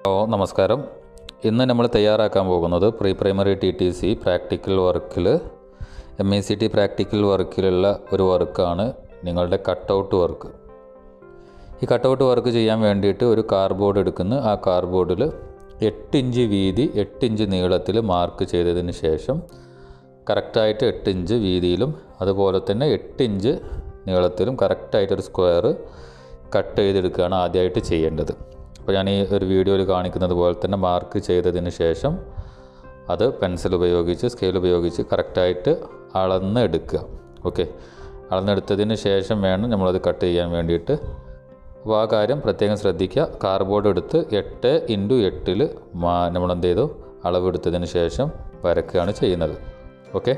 നമസ്കാരം. ഇന്ന് നമ്മൾ തയ്യാറാക്കാൻ പോകുന്നത് പ്രീ പ്രൈമറി TTC പ്രാക്ടിക്കൽ വർക്കിൽ MECT പ്രാക്ടിക്കൽ വർക്കിലുള്ള ഒരു വർക്കാണ് നിങ്ങളുടെ കട്ടൗട്ട് വർക്ക്. ഈ കട്ടൗട്ട് വർക്ക് ചെയ്യാൻ വേണ്ടിയിട്ട് ഒരു കാർഡ്ബോർഡ് എടുക്കുന്നു. ആ കാർഡ്ബോർഡിൽ 8 ഇഞ്ച് വീതി 8 ഇഞ്ച് നീളത്തിൽ മാർക്ക് ചെയ്തതിന് ശേഷം കറക്റ്റായിട്ട് 8 ഇഞ്ച് വീതിയിലും അതുപോലെ തന്നെ 8 ഇഞ്ച് നീളത്തിലും കറക്റ്റായിട്ടൊരു സ്ക്വയർ കട്ട് ചെയ്തെടുക്കുകയാണ് ആദ്യമായിട്ട് ചെയ്യേണ്ടത്. അപ്പോൾ ഞാൻ ഈ ഒരു വീഡിയോയിൽ കാണിക്കുന്നത് പോലെ തന്നെ മാർക്ക് ചെയ്തതിന് ശേഷം അത് പെൻസിൽ ഉപയോഗിച്ച് സ്കെയിൽ ഉപയോഗിച്ച് കറക്റ്റായിട്ട് അളന്ന് എടുക്കുക. ഓക്കെ, അളന്നെടുത്തതിന് ശേഷം വേണം നമ്മളത് കട്ട് ചെയ്യാൻ വേണ്ടിയിട്ട്. അപ്പോൾ ആ കാര്യം പ്രത്യേകം ശ്രദ്ധിക്കുക. കാർഡ്ബോർഡ് എടുത്ത് 8x8 നമ്മളെന്ത് ചെയ്തു അളവെടുത്തതിന് ശേഷം വരയ്ക്കുകയാണ് ചെയ്യുന്നത്. ഓക്കെ,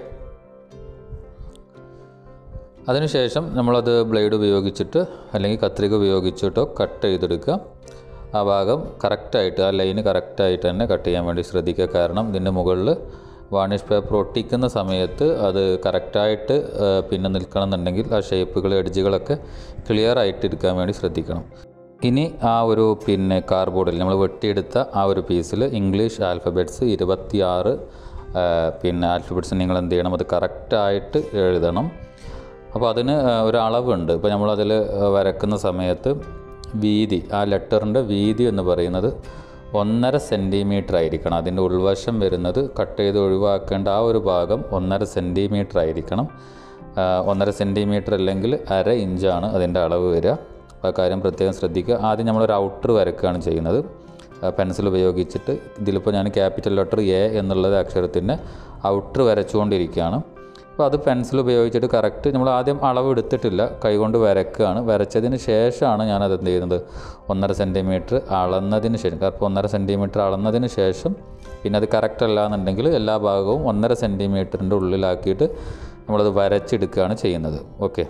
അതിനുശേഷം നമ്മളത് ബ്ലേഡ് ഉപയോഗിച്ചിട്ട് അല്ലെങ്കിൽ കത്രിക ഉപയോഗിച്ചിട്ടോ കട്ട് ചെയ്തെടുക്കുക. ആ ഭാഗം കറക്റ്റായിട്ട് ആ ലൈന് കറക്റ്റായിട്ട് തന്നെ കട്ട് ചെയ്യാൻ വേണ്ടി ശ്രദ്ധിക്കുക. കാരണം ഇതിൻ്റെ മുകളിൽ വാർണിഷ് പേപ്പർ ഒട്ടിക്കുന്ന സമയത്ത് അത് കറക്റ്റായിട്ട് പിന്നെ നിൽക്കണം എന്നുണ്ടെങ്കിൽ ആ ഷേപ്പുകൾ എഡ്ജുകളൊക്കെ ക്ലിയർ ആയിട്ട് എടുക്കാൻ വേണ്ടി ശ്രദ്ധിക്കണം. ഇനി ആ ഒരു കാർഡ്ബോർഡിൽ നമ്മൾ വെട്ടിയെടുത്ത ആ ഒരു പീസിൽ ഇംഗ്ലീഷ് ആൽഫബറ്റ്സ് 26 ആൽഫബറ്റ്സ് നിങ്ങൾ എന്ത് ചെയ്യണം, അത് കറക്റ്റായിട്ട് എഴുതണം. അപ്പോൾ അതിന് ഒരളവുണ്ട്. ഇപ്പോൾ നമ്മളതിൽ വരക്കുന്ന സമയത്ത് വീതി, ആ ലെറ്ററിൻ്റെ വീതി എന്ന് പറയുന്നത് 1.5 സെൻറ്റിമീറ്റർ ആയിരിക്കണം. അതിൻ്റെ ഉൾവശം വരുന്നത് കട്ട് ചെയ്ത് ഒഴിവാക്കേണ്ട ആ ഒരു ഭാഗം 1.5 സെൻറ്റിമീറ്റർ ആയിരിക്കണം. 1.5 സെൻറ്റിമീറ്റർ അല്ലെങ്കിൽ 1/2 ഇഞ്ചാണ് അതിൻ്റെ അളവ് വരിക. ആ കാര്യം പ്രത്യേകം ശ്രദ്ധിക്കുക. ആദ്യം നമ്മളൊരു ഔട്ടർ വരയ്ക്കുകയാണ് ചെയ്യുന്നത് പെൻസിൽ ഉപയോഗിച്ചിട്ട്. ഇതിലിപ്പോൾ ഞാൻ ക്യാപിറ്റൽ ലെറ്റർ A എന്നുള്ളത് അക്ഷരത്തിൻ്റെ ഔട്ടർ വരച്ചുകൊണ്ടിരിക്കുകയാണ്. അപ്പോൾ അത് പെൻസിൽ ഉപയോഗിച്ചിട്ട് കറക്റ്റ് നമ്മൾ ആദ്യം അളവ് എടുത്തിട്ടില്ല, കൈകൊണ്ട് വരയ്ക്കുകയാണ്. വരച്ചതിന് ശേഷമാണ് ഞാനത് എന്ത് ചെയ്യുന്നത് 1.5 സെൻറ്റിമീറ്റർ അളന്നതിന് ശേഷം, അപ്പോൾ 1.5 സെൻറ്റിമീറ്റർ അളന്നതിന് ശേഷം പിന്നെ അത് കറക്റ്റ് അല്ല എന്നുണ്ടെങ്കിൽ എല്ലാ ഭാഗവും 1.5 സെൻറ്റിമീറ്ററിൻ്റെ ഉള്ളിലാക്കിയിട്ട് നമ്മളത് വരച്ചെടുക്കുകയാണ് ചെയ്യുന്നത്. ഓക്കെ,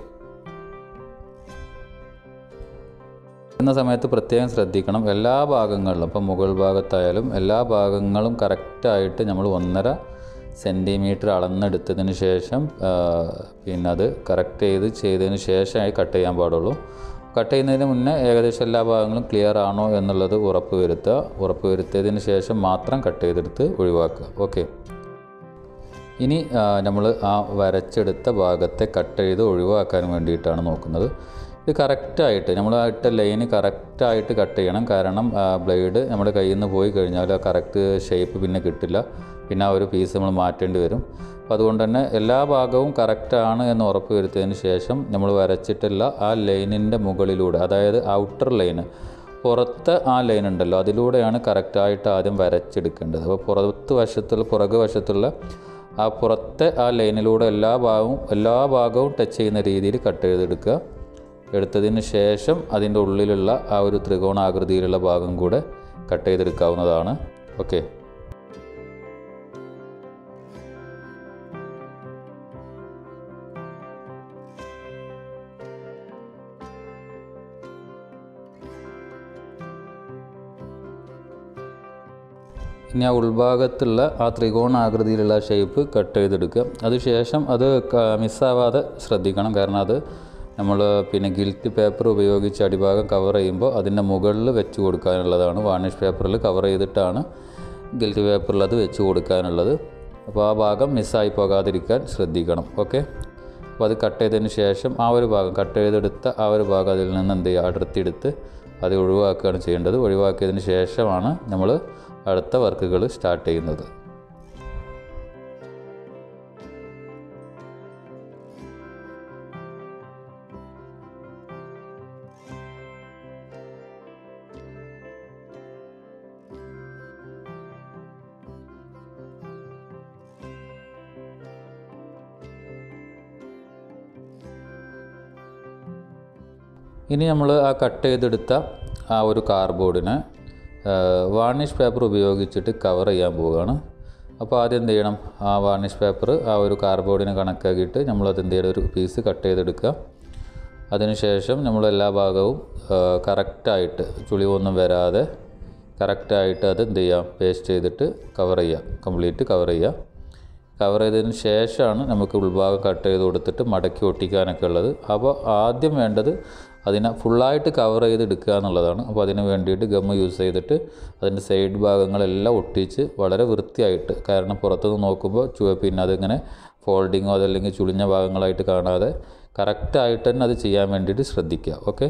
എന്ന സമയത്ത് പ്രത്യേകം ശ്രദ്ധിക്കണം. എല്ലാ ഭാഗങ്ങളിലും ഇപ്പോൾ മുകൾ ഭാഗത്തായാലും എല്ലാ ഭാഗങ്ങളും കറക്റ്റായിട്ട് നമ്മൾ 1.5 സെൻറ്റിമീറ്റർ അളന്നെടുത്തതിന് ശേഷം അത് കറക്റ്റ് ചെയ്തതിന് ശേഷമായി കട്ട് ചെയ്യാൻ പാടുള്ളൂ. കട്ട് ചെയ്യുന്നതിന് മുന്നേ ഏകദേശം എല്ലാ ഭാഗങ്ങളും ക്ലിയർ ആണോ എന്നുള്ളത് ഉറപ്പ് വരുത്തിയതിന് ശേഷം മാത്രം കട്ട് ചെയ്തെടുത്ത് ഒഴിവാക്കുക. ഓക്കെ, ഇനി നമ്മൾ ആ വരച്ചെടുത്ത ഭാഗത്തെ കട്ട് ചെയ്ത് ഒഴിവാക്കാൻ വേണ്ടിയിട്ടാണ് നോക്കുന്നത്. ഇത് കറക്റ്റായിട്ട് നമ്മൾ ഇട്ട ലൈന് കറക്റ്റായിട്ട് കട്ട് ചെയ്യണം. കാരണം ബ്ലേഡ് നമ്മുടെ കയ്യിൽ നിന്ന് പോയി കഴിഞ്ഞാൽ ആ കറക്റ്റ് ഷേപ്പ് പിന്നെ കിട്ടില്ല, പിന്നെ ആ ഒരു പീസ് നമ്മൾ മാറ്റേണ്ടി വരും. അപ്പോൾ അതുകൊണ്ട് തന്നെ എല്ലാ ഭാഗവും കറക്റ്റാണ് എന്ന് ഉറപ്പ് വരുത്തിയതിന് ശേഷം നമ്മൾ വരച്ചിട്ടുള്ള ആ ലൈനിൻ്റെ മുകളിലൂടെ, അതായത് ഔട്ടർ ലൈന് പുറത്ത് ആ ലൈൻ ഉണ്ടല്ലോ, അതിലൂടെയാണ് കറക്റ്റായിട്ട് ആദ്യം വരച്ചെടുക്കേണ്ടത്. അപ്പോൾ പുറകു വശത്തുള്ള ആ പുറത്തെ ആ ലൈനിലൂടെ എല്ലാ ഭാഗവും ടച്ച് ചെയ്യുന്ന രീതിയിൽ കട്ട് ചെയ്തെടുക്കുക. എടുത്തതിന് ശേഷം അതിൻ്റെ ഉള്ളിലുള്ള ആ ഒരു ത്രികോണാകൃതിയിലുള്ള ഭാഗം കൂടെ കട്ട് ചെയ്തെടുക്കാവുന്നതാണ്. ഓക്കെ, ഇനി ആ ഉൾഭാഗത്തുള്ള ആ ത്രികോണാകൃതിയിലുള്ള ഷേപ്പ് കട്ട് ചെയ്തെടുക്കുക. അതിനുശേഷം അത് മിസ്സാവാതെ ശ്രദ്ധിക്കണം. കാരണം അത് നമ്മൾ ഗിൽറ്റ് പേപ്പർ ഉപയോഗിച്ച് അടിഭാഗം കവർ ചെയ്യുമ്പോൾ അതിൻ്റെ മുകളിൽ വെച്ച് കൊടുക്കാനുള്ളതാണ്. വാർണിഷ് പേപ്പറിൽ കവർ ചെയ്തിട്ടാണ് ഗിൽറ്റ് പേപ്പറിൽ അത് വെച്ച് കൊടുക്കാനുള്ളത്. അപ്പോൾ ആ ഭാഗം മിസ്സായി പോകാതിരിക്കാൻ ശ്രദ്ധിക്കണം. ഓക്കെ, അപ്പോൾ അത് കട്ട് ചെയ്തതിന് ശേഷം ആ ഒരു ഭാഗം കട്ട് ചെയ്തെടുത്ത ആ ഒരു ഭാഗം അതിൽ നിന്ന് എന്ത് ചെയ്യുക, അടർത്തിയെടുത്ത് അത് ഒഴിവാക്കുകയാണ് ചെയ്യേണ്ടത്. ഒഴിവാക്കിയതിന് ശേഷമാണ് നമ്മൾ അടുത്ത വർക്കുകൾ സ്റ്റാർട്ട് ചെയ്യുന്നത്. ഇനി നമ്മൾ ആ കട്ട് ചെയ്തെടുത്ത ആ ഒരു കാർഡ്ബോർഡിനെ വാർണിഷ് പേപ്പർ ഉപയോഗിച്ചിട്ട് കവർ ചെയ്യാൻ പോവുകയാണ്. അപ്പോൾ ആദ്യം എന്ത് ചെയ്യണം, ആ വാർണിഷ് പേപ്പർ ആ ഒരു കാർഡ്ബോർഡിനെ കണക്കാക്കിയിട്ട് നമ്മളത് എന്ത് ചെയ്യണം, ഒരു പീസ് കട്ട് ചെയ്തെടുക്കുക. അതിനുശേഷം നമ്മൾ എല്ലാ ഭാഗവും കറക്റ്റായിട്ട് ചുളിവൊന്നും വരാതെ കറക്റ്റായിട്ട് അത് എന്ത് ചെയ്യാം, പേസ്റ്റ് ചെയ്തിട്ട് കവർ ചെയ്യുക, കംപ്ലീറ്റ് കവർ ചെയ്യുക. കവർ ചെയ്തതിന് ശേഷമാണ് നമുക്ക് ഉൾഭാഗം കട്ട് ചെയ്ത് കൊടുത്തിട്ട് മടക്കി ഒട്ടിക്കാനൊക്കെ ഉള്ളത്. അപ്പോൾ ആദ്യം വേണ്ടത് അതിനെ ഫുള്ളായിട്ട് കവർ ചെയ്തെടുക്കുക എന്നുള്ളതാണ്. അപ്പോൾ അതിന് വേണ്ടിയിട്ട് ഗമ്മ് യൂസ് ചെയ്തിട്ട് അതിൻ്റെ സൈഡ് ഭാഗങ്ങളെല്ലാം ഒട്ടിച്ച് വളരെ വൃത്തിയായിട്ട്, കാരണം പുറത്തുനിന്ന് നോക്കുമ്പോൾ പിന്നെ അതിങ്ങനെ ഫോൾഡിങ്ങോ അതല്ലെങ്കിൽ ചുളിഞ്ഞ ഭാഗങ്ങളായിട്ട് കാണാതെ കറക്റ്റായിട്ട് തന്നെ അത് ചെയ്യാൻ വേണ്ടിയിട്ട് ശ്രദ്ധിക്കുക. ഓക്കെ.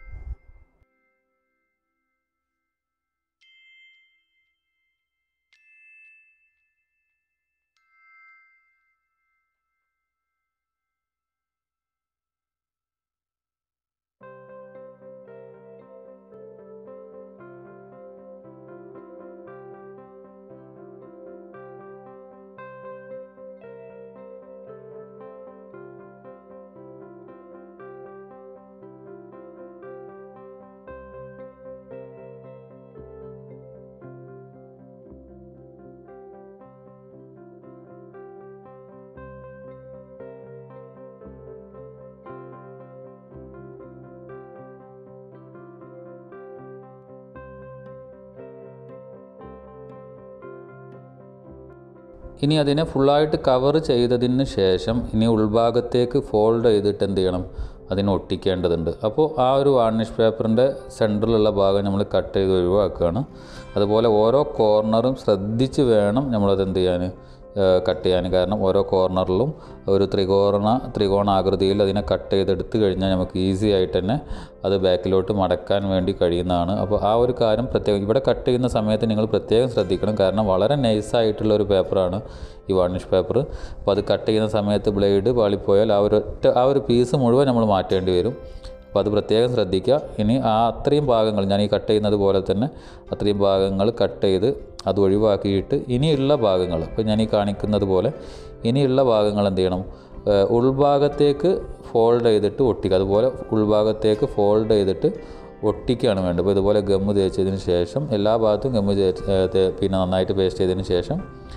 ഇനി അതിനെ ഫുള്ളായിട്ട് കവർ ചെയ്തതിന് ശേഷം ഇനി ഉൾഭാഗത്തേക്ക് ഫോൾഡ് ചെയ്തിട്ട് എന്ത് ചെയ്യണം, അതിനെ ഒട്ടിക്കേണ്ടതുണ്ട്. അപ്പോൾ ആ ഒരു വാർണിഷ് പേപ്പറിൻ്റെ സെൻറ്ററിലുള്ള ഭാഗം നമ്മൾ കട്ട് ചെയ്ത് ഒഴിവാക്കുകയാണ്. അതുപോലെ ഓരോ കോർണറും ശ്രദ്ധിച്ച് വേണം നമ്മളത് എന്ത് ചെയ്യാൻ, കട്ട് ചെയ്യാൻ. കാരണം ഓരോ കോർണറിലും ഒരു ത്രികോണാകൃതിയിൽ അതിനെ കട്ട് ചെയ്തെടുത്ത് കഴിഞ്ഞാൽ നമുക്ക് ഈസി ആയിട്ട് തന്നെ അത് ബാക്കിലോട്ട് മടക്കാൻ വേണ്ടി കഴിയുന്നതാണ്. അപ്പോൾ ആ ഒരു കാര്യം പ്രത്യേകം ഇവിടെ കട്ട് ചെയ്യുന്ന സമയത്ത് നിങ്ങൾ പ്രത്യേകം ശ്രദ്ധിക്കണം. കാരണം വളരെ നൈസായിട്ടുള്ള ഒരു പേപ്പറാണ് ഈ വാർണിഷ് പേപ്പർ. അപ്പോൾ അത് കട്ട് ചെയ്യുന്ന സമയത്ത് ബ്ലേഡ് പാളിപ്പോയാൽ ആ ഒരു പീസ് മുഴുവൻ നമ്മൾ മാറ്റേണ്ടി വരും. അപ്പോൾ അത് പ്രത്യേകം ശ്രദ്ധിക്കുക. ഇനി അത്രയും ഭാഗങ്ങൾ ഞാൻ ഈ കട്ട് ചെയ്യുന്നത് പോലെ തന്നെ അത്രയും ഭാഗങ്ങൾ കട്ട് ചെയ്ത് അത് ഒഴിവാക്കിയിട്ട് ഇനിയുള്ള ഭാഗങ്ങൾ, ഇപ്പോൾ ഞാൻ ഈ കാണിക്കുന്നത് പോലെ ഇനിയുള്ള ഭാഗങ്ങൾ എന്ത് ചെയ്യണം, ഉൾഭാഗത്തേക്ക് ഫോൾഡ് ചെയ്തിട്ട് ഒട്ടിക്കുക. അതുപോലെ ഉൾഭാഗത്തേക്ക് ഫോൾഡ് ചെയ്തിട്ട് ഒട്ടിക്കുകയാണ് വേണ്ടത്. അപ്പോൾ ഇതുപോലെ ഗമ്മ് തേച്ചതിന് ശേഷം എല്ലാ ഭാഗത്തും ഗമ്മ് പിന്നെ നന്നായിട്ട് പേസ്റ്റ് ചെയ്തതിന് ശേഷം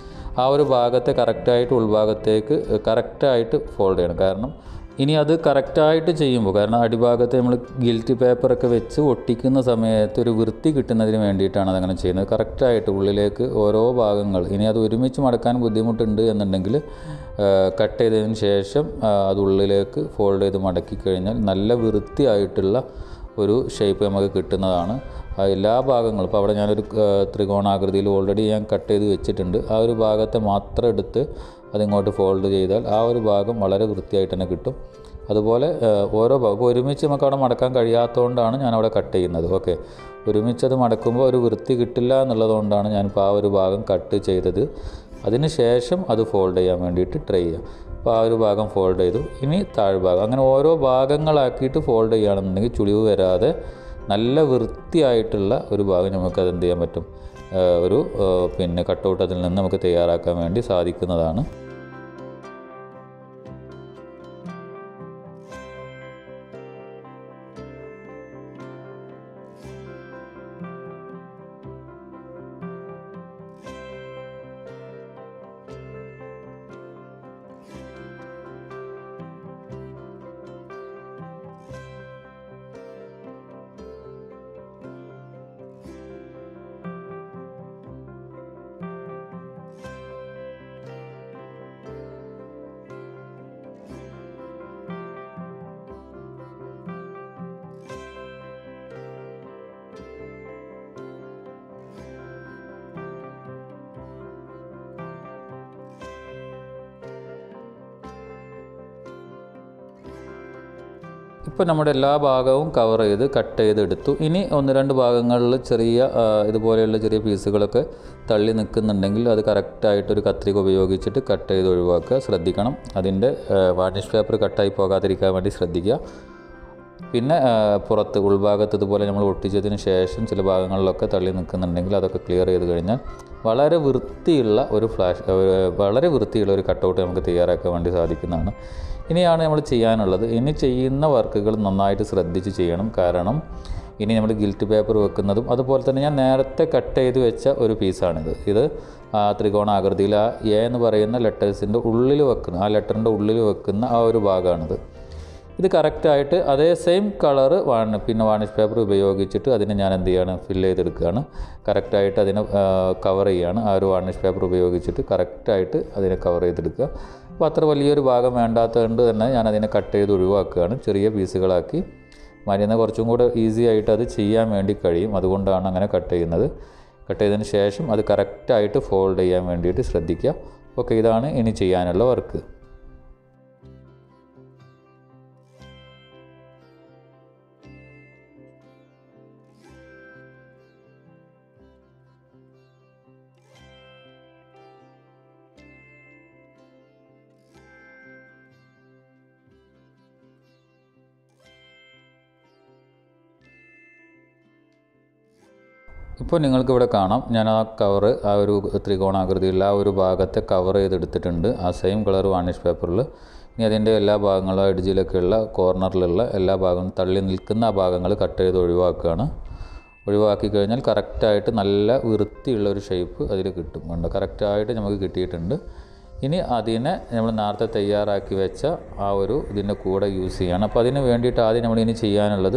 ആ ഒരു ഭാഗത്തെ കറക്റ്റായിട്ട് ഉൾഭാഗത്തേക്ക് കറക്റ്റായിട്ട് ഫോൾഡ് ചെയ്യണം. കാരണം ഇനി അത് കറക്റ്റായിട്ട് ചെയ്യുമ്പോൾ, കാരണം അടിഭാഗത്ത് നമ്മൾ ഗിൽറ്റ് പേപ്പറൊക്കെ വെച്ച് ഒട്ടിക്കുന്ന സമയത്ത് ഒരു വൃത്തി കിട്ടുന്നതിന് വേണ്ടിയിട്ടാണ് അതങ്ങനെ ചെയ്യുന്നത്. കറക്റ്റായിട്ട് ഉള്ളിലേക്ക് ഓരോ ഭാഗങ്ങൾ, ഇനി അത് ഒരുമിച്ച് മടക്കാൻ ബുദ്ധിമുട്ടുണ്ട് എന്നുണ്ടെങ്കിൽ കട്ട് ചെയ്തതിന് ശേഷം അത് ഉള്ളിലേക്ക് ഫോൾഡ് ചെയ്ത് മടക്കി കഴിഞ്ഞാൽ നല്ല വൃത്തിയായിട്ടുള്ള ഒരു ഷേപ്പ് നമുക്ക് കിട്ടുന്നതാണ്. എല്ലാ ഭാഗങ്ങളും, ഇപ്പോൾ അവിടെ ഞാനൊരു ത്രികോണാകൃതിയിൽ ഓൾറെഡി ഞാൻ കട്ട് ചെയ്ത് വെച്ചിട്ടുണ്ട്. ആ ഒരു ഭാഗത്തെ മാത്രം എടുത്ത് അതിങ്ങോട്ട് ഫോൾഡ് ചെയ്താൽ ആ ഒരു ഭാഗം വളരെ വൃത്തിയായിട്ട് തന്നെ കിട്ടും. അതുപോലെ ഓരോ ഭാഗം ഒരുമിച്ച് നമുക്ക് അവിടെ മടക്കാൻ കഴിയാത്തതുകൊണ്ടാണ് ഞാനവിടെ കട്ട് ചെയ്യുന്നത്. ഓക്കെ, ഒരുമിച്ചത് മടക്കുമ്പോൾ ഒരു വൃത്തി കിട്ടില്ല എന്നുള്ളതുകൊണ്ടാണ് ഞാനിപ്പോൾ ആ ഒരു ഭാഗം കട്ട് ചെയ്തത്. അതിന് ശേഷം അത് ഫോൾഡ് ചെയ്യാൻ വേണ്ടിയിട്ട് ട്രൈ ചെയ്യാം. അപ്പോൾ ആ ഒരു ഭാഗം ഫോൾഡ് ചെയ്തു. ഇനി താഴ്ഭാഗം, അങ്ങനെ ഓരോ ഭാഗങ്ങളാക്കിയിട്ട് ഫോൾഡ് ചെയ്യുകയാണെന്നുണ്ടെങ്കിൽ ചുളിവ് വരാതെ നല്ല വൃത്തിയായിട്ടുള്ള ഒരു ഭാഗം നമുക്കത് എന്ത് ചെയ്യാൻ പറ്റും, ഒരു പിന്നെ കട്ടൗട്ട് അതിൽ നിന്ന് നമുക്ക് തയ്യാറാക്കാൻ വേണ്ടി സാധിക്കുന്നതാണ്. ഇപ്പോൾ നമ്മുടെ എല്ലാ ഭാഗവും കവർ ചെയ്ത് കട്ട് ചെയ്തെടുത്തു. ഇനി ഒന്ന് രണ്ട് ഭാഗങ്ങളിൽ ഇതുപോലെയുള്ള ചെറിയ പീസുകളൊക്കെ തള്ളി നിൽക്കുന്നുണ്ടെങ്കിൽ അത് കറക്റ്റായിട്ടൊരു കത്രിക ഉപയോഗിച്ചിട്ട് കട്ട് ചെയ്ത് ഒഴിവാക്കുക. ശ്രദ്ധിക്കണം, അതിൻ്റെ വാർണിഷ് പേപ്പർ കട്ടായി പോകാതിരിക്കാൻ വേണ്ടി ശ്രദ്ധിക്കുക. പിന്നെ പുറത്ത് ഉൾഭാഗത്ത് ഇതുപോലെ നമ്മൾ ഒട്ടിച്ചതിന് ശേഷം ചില ഭാഗങ്ങളിലൊക്കെ തള്ളി നിൽക്കുന്നുണ്ടെങ്കിൽ അതൊക്കെ ക്ലിയർ ചെയ്ത് കഴിഞ്ഞാൽ വളരെ വൃത്തിയുള്ള ഒരു കട്ടൗട്ട് നമുക്ക് തയ്യാറാക്കാൻ വേണ്ടി സാധിക്കുന്നതാണ്. ഇനിയാണ് നമ്മൾ ചെയ്യാനുള്ളത്. ഇനി ചെയ്യുന്ന വർക്കുകൾ നന്നായിട്ട് ശ്രദ്ധിച്ച് ചെയ്യണം. കാരണം ഇനി നമ്മൾ ഗിൽറ്റ് പേപ്പർ വെക്കുന്നതും അതുപോലെ തന്നെ ഞാൻ നേരത്തെ കട്ട് ചെയ്ത് വെച്ച ഒരു പീസാണിത്. ഇത് ത്രികോണാകൃതിയിൽ ആ എ എന്ന് പറയുന്ന ലെറ്റേഴ്സിൻ്റെ ഉള്ളിൽ വെക്കുന്ന, ആ ലെറ്ററിൻ്റെ ഉള്ളിൽ വെക്കുന്ന ആ ഒരു ഭാഗമാണിത്. ഇത് കറക്റ്റായിട്ട് അതേ സെയിം കളറ് വാർണിഷ് പേപ്പർ ഉപയോഗിച്ചിട്ട് അതിനെ ഞാൻ എന്ത് ചെയ്യാണ്, ഫില്ല് ചെയ്തെടുക്കുകയാണ്. കറക്റ്റായിട്ട് അതിനെ കവർ ചെയ്യുകയാണ്. ആ ഒരു വാർണിഷ് പേപ്പർ ഉപയോഗിച്ചിട്ട് കറക്റ്റായിട്ട് അതിനെ കവർ ചെയ്തെടുക്കുക. അപ്പോൾ അത്ര വലിയൊരു ഭാഗം വേണ്ടാത്തതുകൊണ്ട് തന്നെ ഞാനതിനെ കട്ട് ചെയ്ത് ഒഴിവാക്കുകയാണ്. ചെറിയ പീസുകളാക്കി മാറ്റിയെന്നാൽ കുറച്ചും കൂടെ ഈസി ആയിട്ട് അത് ചെയ്യാൻ വേണ്ടി കഴിയും. അതുകൊണ്ടാണ് അങ്ങനെ കട്ട് ചെയ്യുന്നത്. കട്ട് ചെയ്തതിന് ശേഷം അത് കറക്റ്റായിട്ട് ഫോൾഡ് ചെയ്യാൻ വേണ്ടിയിട്ട് ശ്രദ്ധിക്കുക. ഓക്കെ, ഇതാണ് ഇനി ചെയ്യാനുള്ള വർക്ക്. ഇപ്പോൾ നിങ്ങൾക്കിവിടെ കാണാം, ഞാൻ ആ കവറ് ആ ഒരു ത്രികോണാകൃതിയുള്ള ആ ഒരു ഭാഗത്തെ കവർ ചെയ്തെടുത്തിട്ടുണ്ട് ആ സെയിം കളർ വാർണിഷ് പേപ്പറിൽ. ഇനി അതിൻ്റെ എല്ലാ ഭാഗങ്ങളും എഡ്ജിലൊക്കെയുള്ള കോർണറിലുള്ള എല്ലാ ഭാഗങ്ങളും തള്ളി നിൽക്കുന്ന ആ ഭാഗങ്ങൾ കട്ട് ചെയ്ത് ഒഴിവാക്കുകയാണ്. ഒഴിവാക്കി കഴിഞ്ഞാൽ കറക്റ്റായിട്ട് നല്ല വൃത്തിയുള്ള ഒരു ഷേപ്പ് അതിൽ കിട്ടും. കണ്ടോ, കറക്റ്റായിട്ട് നമുക്ക് കിട്ടിയിട്ടുണ്ട്. ഇനി അതിനെ നമ്മൾ നേരത്തെ തയ്യാറാക്കി വെച്ച ആ ഒരു ഇതിൻ്റെ കൂടെ യൂസ് ചെയ്യണം. അപ്പോൾ അതിന് വേണ്ടിയിട്ട് ആദ്യം നമ്മളിനി ചെയ്യാനുള്ളത്,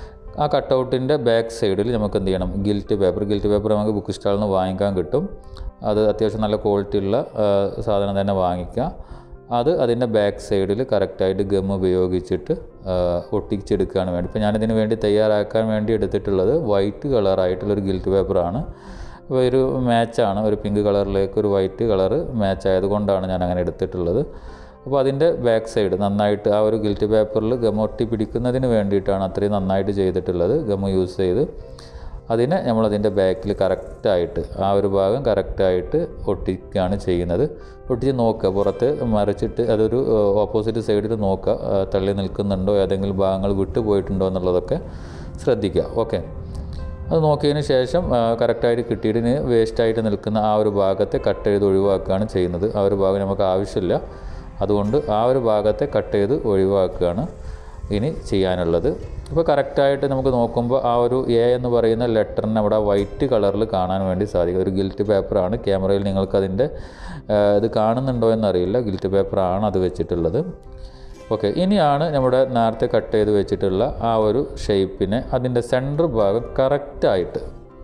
ആ കട്ടൗട്ടിൻ്റെ ബാക്ക് സൈഡിൽ നമുക്ക് എന്ത് ചെയ്യണം, ഗിൽറ്റ് പേപ്പർ നമുക്ക് ബുക്ക് സ്റ്റാളിൽ നിന്ന് വാങ്ങിക്കാൻ കിട്ടും. അത് അത്യാവശ്യം നല്ല ക്വാളിറ്റി ഉള്ള സാധനം തന്നെ വാങ്ങിക്കുക. അത് അതിൻ്റെ ബാക്ക് സൈഡിൽ കറക്റ്റായിട്ട് ഗം ഉപയോഗിച്ചിട്ട് ഒട്ടിച്ചെടുക്കുകയാണ് വേണ്ടി. ഇപ്പോൾ ഞാനിതിന് വേണ്ടി തയ്യാറാക്കാൻ വേണ്ടി എടുത്തിട്ടുള്ളത് വൈറ്റ് കളറായിട്ടുള്ളൊരു ഗിൽറ്റ് പേപ്പറാണ്. അപ്പോൾ ഒരു മാച്ചാണ്, ഒരു പിങ്ക് കളറിലേക്ക് ഒരു വൈറ്റ് കളറ് മാച്ച് ആയതുകൊണ്ടാണ് ഞാൻ അങ്ങനെ എടുത്തിട്ടുള്ളത്. അപ്പോൾ അതിൻ്റെ ബാക്ക് സൈഡ് നന്നായിട്ട് ആ ഒരു ഗിൽറ്റ് പേപ്പറിൽ ഗം ഒട്ടി പിടിക്കുന്നതിന് വേണ്ടിയിട്ടാണ് അത്രയും നന്നായിട്ട് ചെയ്തിട്ടുള്ളത്. ഗം യൂസ് ചെയ്ത് അതിനെ നമ്മളതിൻ്റെ ബാക്കിൽ കറക്റ്റായിട്ട് ആ ഒരു ഭാഗം കറക്റ്റായിട്ട് ഒട്ടിക്കുകയാണ് ചെയ്യുന്നത്. ഒട്ടിച്ച് നോക്കുക, പുറത്ത് മറിച്ചിട്ട് അതൊരു ഓപ്പോസിറ്റ് സൈഡിൽ നോക്കുക, തള്ളി നിൽക്കുന്നുണ്ടോ, ഏതെങ്കിലും ഭാഗങ്ങൾ വിട്ടു പോയിട്ടുണ്ടോ എന്നുള്ളതൊക്കെ ശ്രദ്ധിക്കുക. ഓക്കെ, അത് നോക്കിയതിന് ശേഷം കറക്റ്റായിട്ട് കിട്ടിയതിന് വേസ്റ്റായിട്ട് നിൽക്കുന്ന ആ ഒരു ഭാഗത്തെ കട്ട് ചെയ്ത് ഒഴിവാക്കുകയാണ് ചെയ്യുന്നത്. ആ ഒരു ഭാഗം നമുക്ക് ആവശ്യമില്ല, അതുകൊണ്ട് ആ ഒരു ഭാഗത്തെ കട്ട് ചെയ്ത് ഒഴിവാക്കുകയാണ് ഇനി ചെയ്യാനുള്ളത്. ഇപ്പോൾ കറക്റ്റായിട്ട് നമുക്ക് നോക്കുമ്പോൾ ആ ഒരു എ എന്ന് പറയുന്ന ലെറ്ററിന് അവിടെ വൈറ്റ് കളറിൽ കാണാൻ വേണ്ടി സാധിക്കും. ഒരു ഗിൽറ്റ് പേപ്പറാണ്. ക്യാമറയിൽ നിങ്ങൾക്കതിൻ്റെ ഇത് കാണുന്നുണ്ടോ എന്നറിയില്ല, ഗിൽറ്റ് പേപ്പറാണ് അത് വെച്ചിട്ടുള്ളത്. ഓക്കെ, ഇനിയാണ് നമ്മുടെ നേരത്തെ കട്ട് ചെയ്ത് വെച്ചിട്ടുള്ള ആ ഒരു ഷേപ്പിനെ അതിൻ്റെ സെൻറ്റർ ഭാഗം കറക്റ്റായിട്ട്,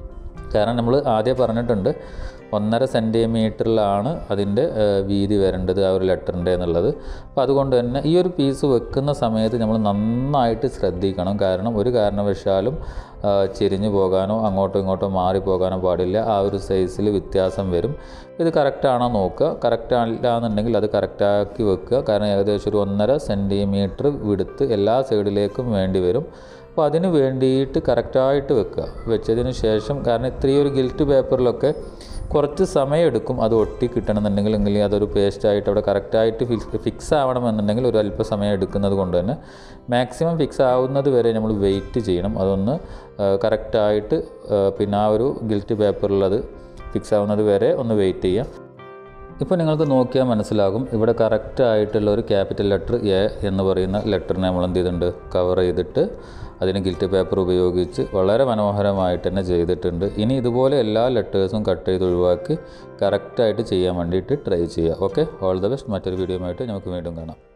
കാരണം നമ്മൾ ആദ്യം പറഞ്ഞിട്ടുണ്ട് 1.5 സെൻറ്റിമീറ്ററിലാണ് അതിൻ്റെ വീതി വരേണ്ടത് ആ ഒരു ലെറ്ററിൻ്റെ എന്നുള്ളത്. അപ്പോൾ അതുകൊണ്ട് തന്നെ ഈ ഒരു പീസ് വെക്കുന്ന സമയത്ത് നമ്മൾ നന്നായിട്ട് ശ്രദ്ധിക്കണം. കാരണം ഒരു കാരണവശാലും ചെരിഞ്ഞു പോകാനോ അങ്ങോട്ടോ ഇങ്ങോട്ടോ മാറിപ്പോകാനോ പാടില്ല. ആ ഒരു സൈസിൽ വ്യത്യാസം വരും. ഇത് കറക്റ്റാണോ നോക്കുക, കറക്റ്റ് അല്ല എന്നുണ്ടെങ്കിൽ അത് കറക്റ്റാക്കി വെക്കുക. കാരണം ഏകദേശം ഒരു 1.5 സെൻറ്റിമീറ്റർ വിടുത്ത് എല്ലാ സൈഡിലേക്കും വേണ്ടി വരും. അപ്പോൾ അതിന് വേണ്ടിയിട്ട് കറക്റ്റായിട്ട് വെക്കുക. വെച്ചതിന് ശേഷം, കാരണം ഇത്രയും ഒരു ഗിൽറ്റ് പേപ്പറിലൊക്കെ കുറച്ച് സമയമെടുക്കും അത് ഒട്ടി കിട്ടണമെന്നുണ്ടെങ്കിൽ, അതൊരു പേസ്റ്റായിട്ട് അവിടെ കറക്റ്റായിട്ട് ഫിക്സ് ആവണമെന്നുണ്ടെങ്കിൽ ഒരു അല്പ സമയം എടുക്കുന്നത് കൊണ്ട് തന്നെ മാക്സിമം ഫിക്സ് ആവുന്നത് വരെ നമ്മൾ വെയിറ്റ് ചെയ്യണം. അതൊന്ന് കറക്റ്റായിട്ട് പിന്നെ ആ ഒരു ഗിൽറ്റ് പേപ്പറിൽ അത് ഫിക്സ് ആവുന്നത് വരെ ഒന്ന് വെയിറ്റ് ചെയ്യാം. ഇപ്പോൾ നിങ്ങൾക്ക് നോക്കിയാൽ മനസ്സിലാകും, ഇവിടെ കറക്റ്റായിട്ടുള്ള ഒരു ക്യാപിറ്റൽ ലെറ്റർ എ എന്ന് പറയുന്ന ലെറ്ററിനെ നമ്മൾ എന്ത് ചെയ്തിട്ടുണ്ട്, കവർ ചെയ്തിട്ട് അതിന് ഗിൽറ്റ് പേപ്പർ ഉപയോഗിച്ച് വളരെ മനോഹരമായിട്ട് തന്നെ ചെയ്തിട്ടുണ്ട്. ഇനി ഇതുപോലെ എല്ലാ ലെറ്റേഴ്സും കട്ട് ചെയ്ത് ഒഴിവാക്കി കറക്റ്റായിട്ട് ചെയ്യാൻ വേണ്ടിയിട്ട് ട്രൈ ചെയ്യുക. Okay, all the best. മറ്റൊരു വീഡിയോയുമായിട്ട് നമുക്ക് വീണ്ടും കാണാം.